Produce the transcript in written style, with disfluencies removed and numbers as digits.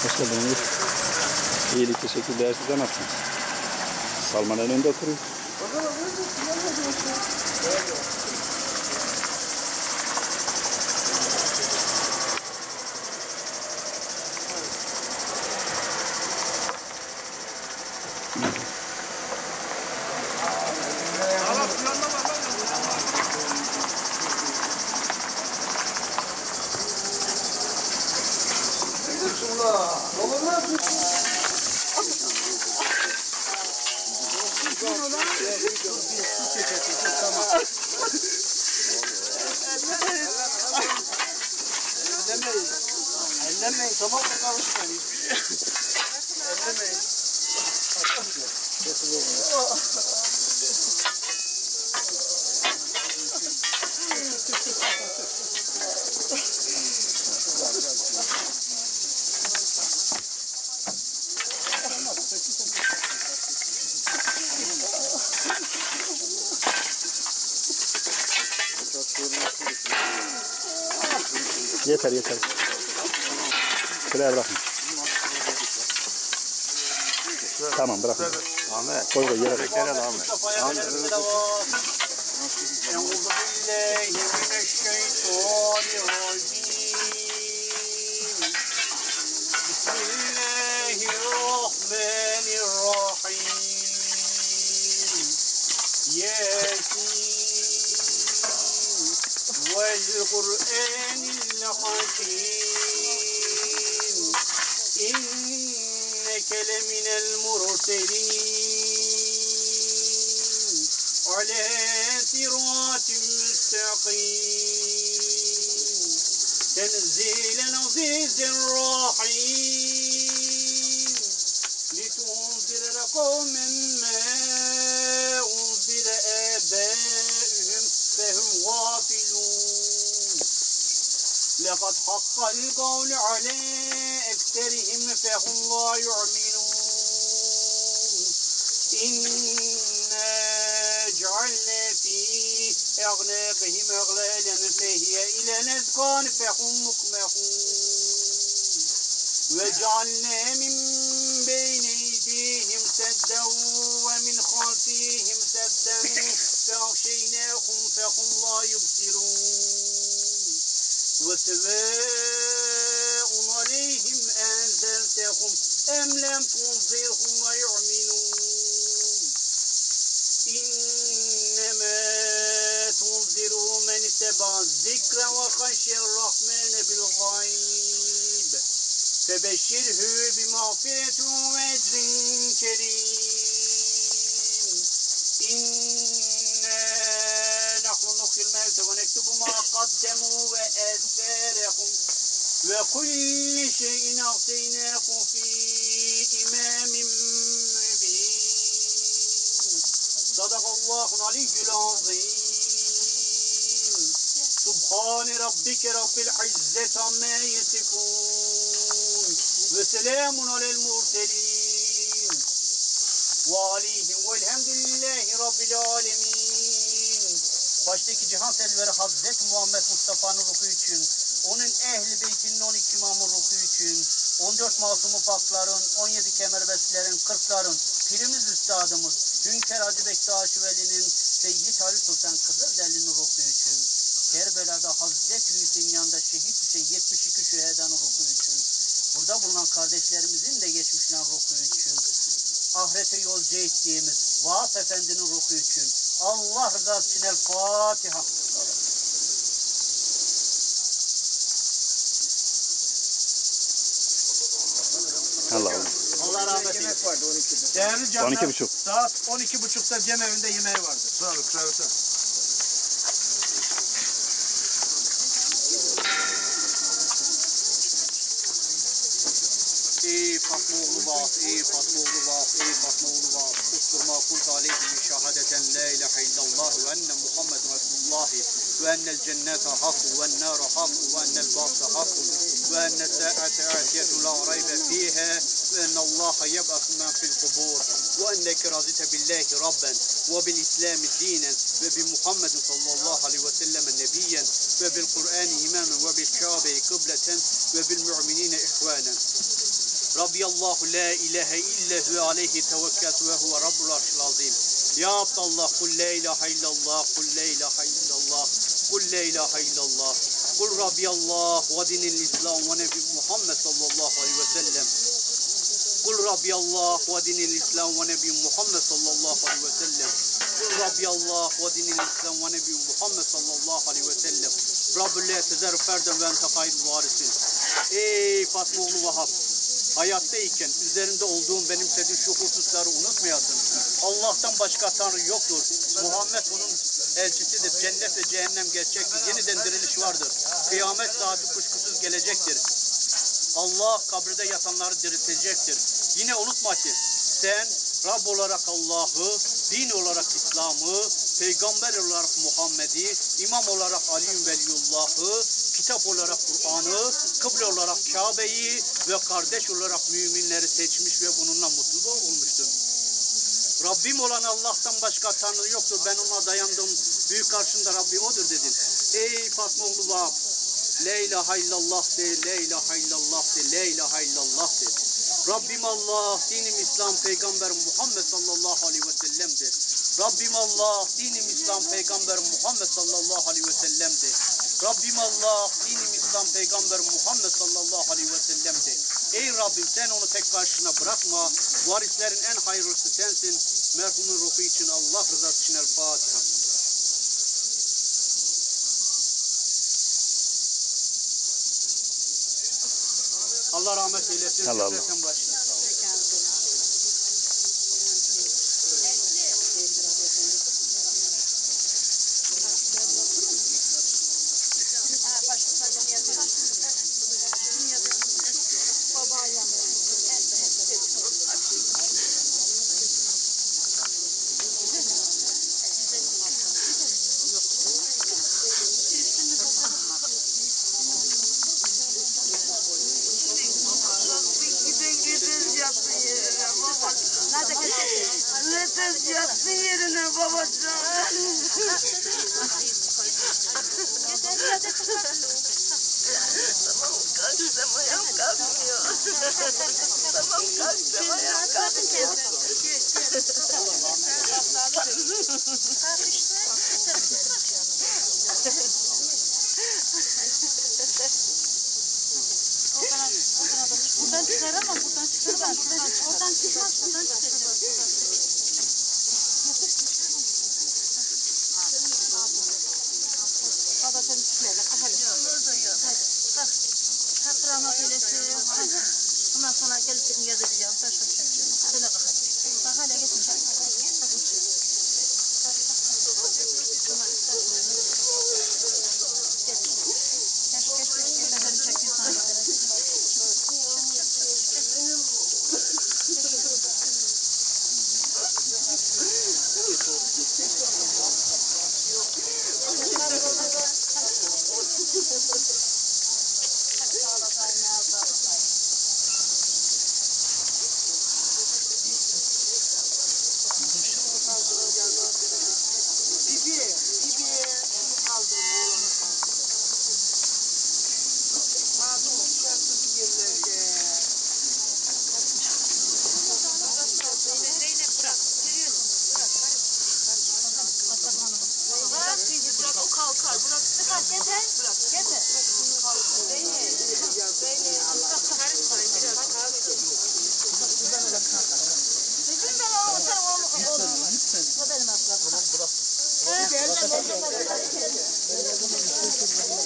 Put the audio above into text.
Hoş geldiniz. İyilik, teşekkürler. Siz de nasılsınız? Salman en önde oturuyor. Ellemeyin, tamam mı kavuşmayın? Ellemeyin. Yeter yeter. Şuraya bırakın. Tamam bırakın. Ahmet. Koy koy yere koy. Gel Ahmet. والقرآن الحكيم إنك لمن المرسلين على صراط مستقيم تنزيل عزيز الرحيم لتنذر قوما ما أنذر آبائهم فهم غافلون لقد حق القول على أكثرهم فهم لا يؤمنون إنا جعلنا في أعناقهم أغلالا فهي إلى الأذقان فهم مقمحون وجعلنا من بين أيديهم سدا ومن خلفهم سدا فأغشيناهم فهم لا يبصرون وسواء عليهم أنذرتهم أم لم تنذرهم لا يؤمنون إنما تنذر من اتبع الذكر وخشي الرحمن بالغيب فبشره بمغفرة وأجر كريم إنا نحن نحيي الموتى ونكتب ما قدموا وآثارهم وكل شيء أعطيناه في إمام مبين صدق الله العلي العظيم سبحان ربك رب العزة عما يصفون وسلام على المرسلين وعليهم والحمد لله رب العالمين. Baştaki cihan serveri Hazreti Muhammed Mustafa'nın ruhu için, onun ehli beytinin 12 imamın ruhu için, 14 masumu pakların, 17 kemerbestlerin, 40'ların, pirimiz üstadımız, Hünkar Hacı Bektaş Veli'nin, Seyyid Halil Sultan Kızılderili'nin ruhu için, Kerbela'da Hazreti Hüseyin yanında şehit Hüseyin 72 şühedanın ruhu için, burada bulunan kardeşlerimizin de geçmişlerin ruhu için, ahirete yolcu ettiğimiz Vahap Efendi'nin ruhu için, Allah rızası için El Fatiha. Allah'ım. Allah rahmet eylesin. Vardı 12'de. Değerli canlar, 12.30. saat 12.30'da cemevinde yemeği vardı. Sağ ol, kravata. Ey Fatma oğlu Vahap, ey Fatma oğlu Vahap, ey Fatma oğlu Vahap. Usturma kult aleyhi min şehadeten la ilahe illallah ve enne Muhammedun Resulullah ve ennel cennete hakku ve ennâru hakku ve ennel bâsı hakku ve enne sâate âtiyetun la raybe fîhâ ve ennallâhe yeb'asu men fil kubur ve enneke razite billahi rabben ve bil islami dinen ve bi Muhammedin sallallahu aleyhi ve sellem nebiyyen ve bil Kur'an imamen ve bil Kâbe kıbleten ve bil mu'minine ihvanen. Rabbiyallahu la ilahe illa huve aleyhi tevekkeltu ve huve rabbul arşil azim. Ya Abdallah kul la ilahe illallah, kul la ilahe illallah, kul la ilahe illallah. Kul Rabbiyallah ve dinil İslam ve Nebi Muhammed sallallahu aleyhi ve sellem. Kul Rabbiyallah ve dinil İslam ve Nebi Muhammed sallallahu aleyhi ve sellem. Kul Rabbiyallah ve dinil İslam ve Nebi Muhammed sallallahu aleyhi ve sellem. Rabbül la tezer ferden ve ente hayrul varisin. Ey Fatma oğlu Vahab, hayattayken üzerinde olduğum benimsediği şu hususları unutmayasın. Allah'tan başka Tanrı yoktur. Muhammed onun elçisidir. Cennet ve cehennem gerçektir. Yeniden diriliş vardır. Kıyamet saati kuşkusuz gelecektir. Allah kabirde yatanları diriltecektir. Yine unutma ki sen Rab olarak Allah'ı, din olarak İslam'ı, peygamber olarak Muhammed'i, imam olarak Ali Veliyullah'ı, kitap olarak Kur'an'ı, kıble olarak Kabe'yi ve kardeş olarak müminleri seçmiş ve bununla mutlu olmuştun. Rabbim olan Allah'tan başka Tanrı yoktur. Ben ona dayandım. Büyük karşında Rabbi odur dedin. Ey Fatma oğlu Vahab, la ilahe illallah de, la ilahe illallah de, la ilahe illallah de. Rabbim Allah, dinim İslam, Peygamber Muhammed sallallahu aleyhi ve sellem'dir. Rabbim Allah, dinim İslam, Peygamber Muhammed sallallahu aleyhi ve sellem'dir. Rabbim Allah, dinim İslam, Peygamber Muhammed sallallahu aleyhi ve sellem'dir. Ey Rabbim sen onu tek başına bırakma. Varislerin en hayırlısı sensin. Merhumun ruhu için Allah rızası için El Fatiha. Allah rahmet eylesin. Allah Allah. Sen başla. Nefes yatsın yerine babacığım. Tamam kalksam ayağım kalkmıyor. Tamam kalksam ayağım kalkmıyor. Buradan çıkaramam, buradan çıkaramam. Oradan çıkmaz, buradan çıkacağız. Baba sen düşmeyle, hadi. Bak, hak rahmet eylesin. Ondan sonra gelip seni yazacağım. Sen şöyle şöyle. Şöyle bak hadi. Bak hala gitmiş. Lütfen.